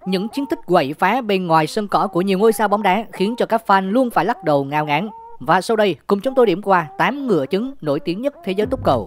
Những chiến tích quậy phá bên ngoài sân cỏ của nhiều ngôi sao bóng đá khiến cho các fan luôn phải lắc đầu ngao ngán. Và sau đây, cùng chúng tôi điểm qua 8 ngựa chứng nổi tiếng nhất thế giới túc cầu.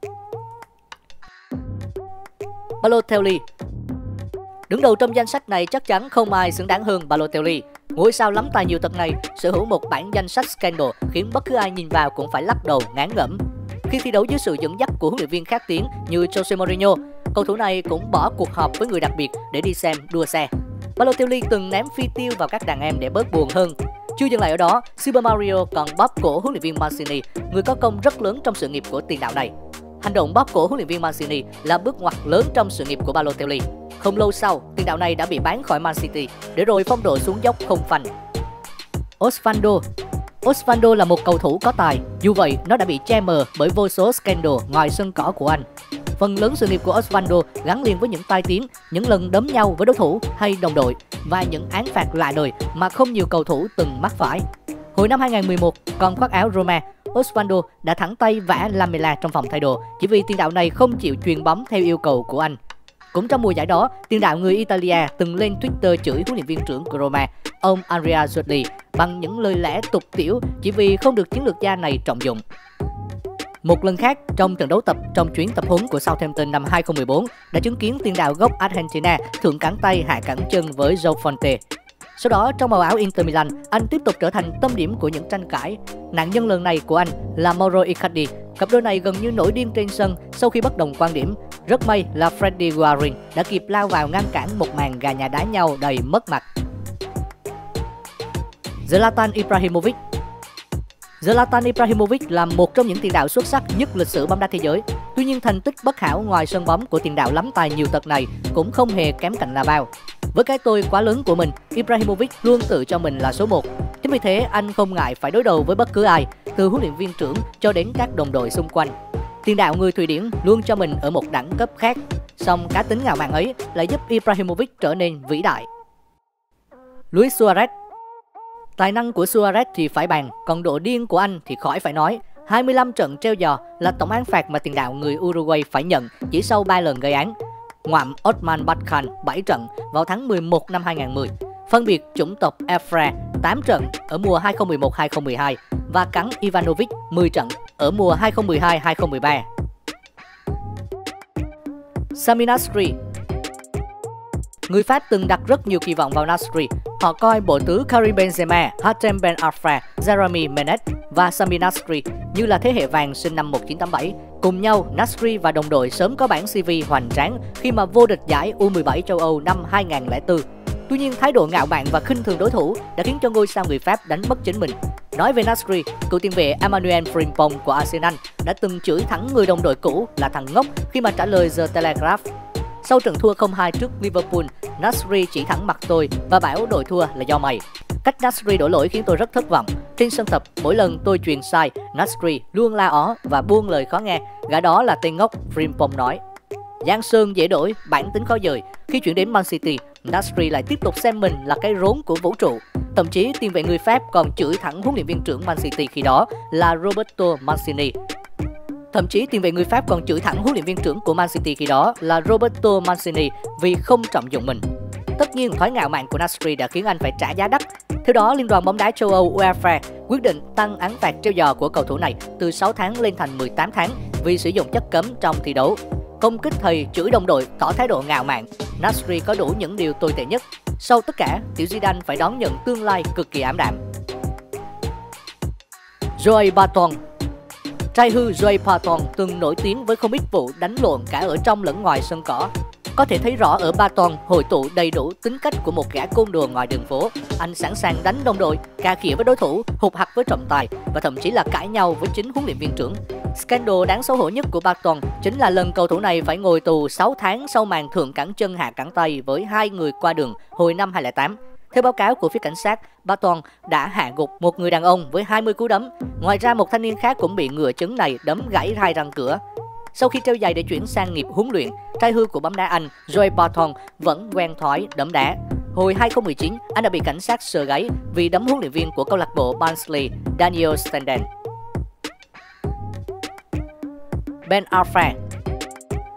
Balotelli. Đứng đầu trong danh sách này chắc chắn không ai xứng đáng hơn Balotelli. Ngôi sao lắm tài nhiều tật này sở hữu một bản danh sách scandal khiến bất cứ ai nhìn vào cũng phải lắc đầu ngán ngẩm. Khi thi đấu dưới sự dẫn dắt của huấn luyện viên khét tiếng như Jose Mourinho, cầu thủ này cũng bỏ cuộc họp với người đặc biệt để đi xem đua xe. Balotelli từng ném phi tiêu vào các đàn em để bớt buồn hơn. Chưa dừng lại ở đó, Super Mario còn bóp cổ huấn luyện viên Mancini, người có công rất lớn trong sự nghiệp của tiền đạo này. Hành động bóp cổ huấn luyện viên Mancini là bước ngoặt lớn trong sự nghiệp của Balotelli. Không lâu sau, tiền đạo này đã bị bán khỏi Man City để rồi phong độ xuống dốc không phanh. Osvaldo là một cầu thủ có tài, dù vậy nó đã bị che mờ bởi vô số scandal ngoài sân cỏ của anh. Phần lớn sự nghiệp của Osvaldo gắn liền với những tai tiếng, những lần đấm nhau với đối thủ hay đồng đội và những án phạt lạ đời mà không nhiều cầu thủ từng mắc phải. Hồi năm 2011, còn khoác áo Roma, Osvaldo đã thẳng tay vả Lamela trong phòng thay đồ chỉ vì tiền đạo này không chịu chuyền bóng theo yêu cầu của anh. Cũng trong mùa giải đó, tiền đạo người Italia từng lên Twitter chửi huấn luyện viên trưởng của Roma, ông Andrea Zurli, bằng những lời lẽ tục tĩu chỉ vì không được chiến lược gia này trọng dụng. Một lần khác, trong trận đấu tập trong chuyến tập huấn của Southampton năm 2014 đã chứng kiến tiền đạo gốc Argentina thượng cẳng tay hạ cẳng chân với João Fonte. Sau đó, trong màu áo Inter Milan, anh tiếp tục trở thành tâm điểm của những tranh cãi. Nạn nhân lần này của anh là Mauro Icardi. Cặp đôi này gần như nổi điên trên sân sau khi bất đồng quan điểm. Rất may là Freddy Guarin đã kịp lao vào ngăn cản một màn gà nhà đá nhau đầy mất mặt. Zlatan Ibrahimovic là một trong những tiền đạo xuất sắc nhất lịch sử bóng đá thế giới. Tuy nhiên, thành tích bất hảo ngoài sân bóng của tiền đạo lắm tài nhiều tật này cũng không hề kém cạnh là bao. Với cái tôi quá lớn của mình, Ibrahimovic luôn tự cho mình là số 1. Chính vì thế, anh không ngại phải đối đầu với bất cứ ai, từ huấn luyện viên trưởng cho đến các đồng đội xung quanh. Tiền đạo người Thụy Điển luôn cho mình ở một đẳng cấp khác, song cá tính ngạo mạn ấy lại giúp Ibrahimovic trở nên vĩ đại. Luis Suarez. Tài năng của Suarez thì phải bàn, còn độ điên của anh thì khỏi phải nói. 25 trận treo giò là tổng án phạt mà tiền đạo người Uruguay phải nhận chỉ sau 3 lần gây án. Ngoạm Othman Bakkan 7 trận vào tháng 11 năm 2010. Phân biệt chủng tộc Efra 8 trận ở mùa 2011-2012 và cắn Ivanovic 10 trận ở mùa 2012-2013. Sami Nasri. Người Pháp từng đặt rất nhiều kỳ vọng vào Nasri. Họ coi bộ tứ Karim Benzema, Hatem Ben Arfa, Jeremy Menez và Sami Nasri như là thế hệ vàng sinh năm 1987. Cùng nhau, Nasri và đồng đội sớm có bản CV hoành tráng khi mà vô địch giải U17 châu Âu năm 2004. Tuy nhiên, thái độ ngạo mạn và khinh thường đối thủ đã khiến cho ngôi sao người Pháp đánh mất chính mình. Nói về Nasri, cựu tiền vệ Emmanuel Frimpong của Arsenal đã từng chửi thẳng người đồng đội cũ là thằng ngốc khi mà trả lời The Telegraph. Sau trận thua 0-2 trước Liverpool, Nasri chỉ thẳng mặt tôi và bảo đội thua là do mày. Cách Nasri đổ lỗi khiến tôi rất thất vọng. Trên sân tập, mỗi lần tôi truyền sai, Nasri luôn la ó và buông lời khó nghe. Gã đó là tên ngốc, Frimpong nói. Giang sơn dễ đổi, bản tính khó dời. Khi chuyển đến Man City, Nasri lại tiếp tục xem mình là cái rốn của vũ trụ. Thậm chí tiền vệ người Pháp còn chửi thẳng huấn luyện viên trưởng Man City khi đó là Roberto Mancini. Vì không trọng dụng mình. Tất nhiên, thói ngạo mạn của Nasri đã khiến anh phải trả giá đắt. Theo đó, Liên đoàn bóng đá châu Âu UEFA quyết định tăng án phạt treo giò của cầu thủ này từ 6 tháng lên thành 18 tháng vì sử dụng chất cấm trong thi đấu. Công kích thầy, chửi đồng đội, tỏ thái độ ngạo mạn. Nasri có đủ những điều tồi tệ nhất. Sau tất cả, tiểu Zidane phải đón nhận tương lai cực kỳ ảm đạm. Joey Barton. Trai hư Joey Barton từng nổi tiếng với không ít vụ đánh lộn cả ở trong lẫn ngoài sân cỏ. Có thể thấy rõ ở Barton hội tụ đầy đủ tính cách của một gã côn đồ ngoài đường phố. Anh sẵn sàng đánh đồng đội, cà khịa với đối thủ, hụt hặc với trọng tài và thậm chí là cãi nhau với chính huấn luyện viên trưởng. Scandal đáng xấu hổ nhất của Barton chính là lần cầu thủ này phải ngồi tù 6 tháng sau màn thượng cẳng chân hạ cẳng tay với 2 người qua đường hồi năm 2008. Theo báo cáo của phía cảnh sát, Barton đã hạ gục một người đàn ông với 20 cú đấm. Ngoài ra, một thanh niên khác cũng bị ngựa chứng này đấm gãy hai răng cửa. Sau khi treo giày để chuyển sang nghiệp huấn luyện, trai hư của bóng đá Anh Joey Barton vẫn quen thói đấm đá. Hồi 2019, anh đã bị cảnh sát sờ gáy vì đấm huấn luyện viên của câu lạc bộ Barnsley Daniel Stenden. Ben Arfa.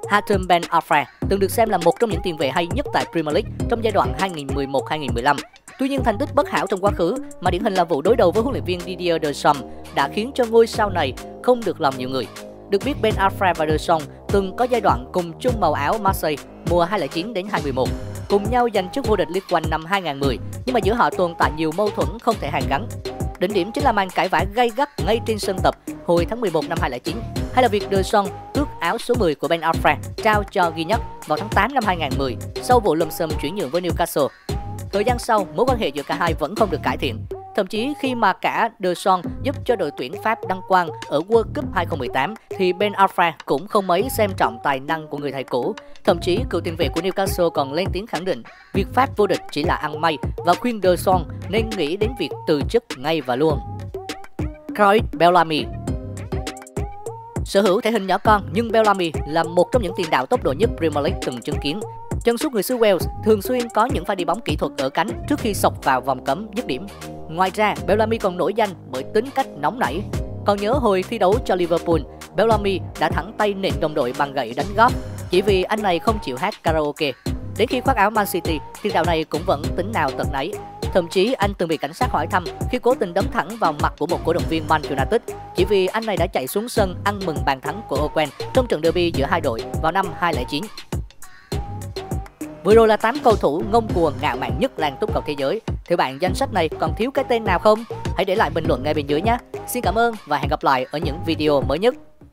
Hatem Ben Arfa từng được xem là một trong những tiền vệ hay nhất tại Premier League trong giai đoạn 2011-2015. Tuy nhiên, thành tích bất hảo trong quá khứ, mà điển hình là vụ đối đầu với huấn luyện viên Didier Deschamps, đã khiến cho ngôi sao này không được lòng nhiều người. Được biết, Ben Arfa và Deschamps từng có giai đoạn cùng chung màu áo Marseille mùa 2009 đến 2011, cùng nhau giành chức vô địch League One năm 2010, nhưng mà giữa họ tồn tại nhiều mâu thuẫn không thể hàn gắn. Đỉnh điểm chính là màn cãi vã gay gắt ngay trên sân tập hồi tháng 11 năm 2009, hay là việc Deschamps tước áo số 10 của Ben Arfa trao cho Gignac vào tháng 8 năm 2010 sau vụ lùm xùm chuyển nhượng với Newcastle. Thời gian sau, mối quan hệ giữa cả hai vẫn không được cải thiện. Thậm chí khi mà cả Deschamps giúp cho đội tuyển Pháp đăng quang ở World Cup 2018 thì Ben Arfa cũng không mấy xem trọng tài năng của người thầy cũ. Thậm chí cựu tiền vệ của Newcastle còn lên tiếng khẳng định việc Pháp vô địch chỉ là ăn may và khuyên Deschamps nên nghĩ đến việc từ chức ngay và luôn. Craig Bellamy. Sở hữu thể hình nhỏ con nhưng Bellamy là một trong những tiền đạo tốc độ nhất Premier League từng chứng kiến. Chân sút người xứ Wales thường xuyên có những pha đi bóng kỹ thuật ở cánh trước khi xộc vào vòng cấm dứt điểm. Ngoài ra, Bellamy còn nổi danh bởi tính cách nóng nảy. Còn nhớ hồi thi đấu cho Liverpool, Bellamy đã thẳng tay nện đồng đội bằng gậy đánh góp chỉ vì anh này không chịu hát karaoke. Đến khi khoác áo Man City, tiền đạo này cũng vẫn tính nào tật nấy. Thậm chí anh từng bị cảnh sát hỏi thăm khi cố tình đấm thẳng vào mặt của một cổ động viên Man United chỉ vì anh này đã chạy xuống sân ăn mừng bàn thắng của Owen trong trận derby giữa hai đội vào năm 2009. Vừa rồi là 8 cầu thủ ngông cuồng ngạo mạn nhất làng túc cầu thế giới. Theo bạn, danh sách này còn thiếu cái tên nào không? Hãy để lại bình luận ngay bên dưới nhé. Xin cảm ơn và hẹn gặp lại ở những video mới nhất.